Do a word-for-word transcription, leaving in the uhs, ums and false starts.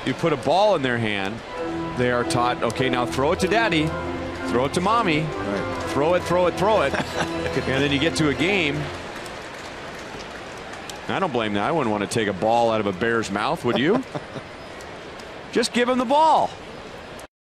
you put a ball in their hand, they are taught, okay, now throw it to daddy, throw it to mommy, right. throw it, throw it, throw it. And then you get to a game. I don't blame that. I wouldn't want to take a ball out of a bear's mouth, would you? Just give him the ball.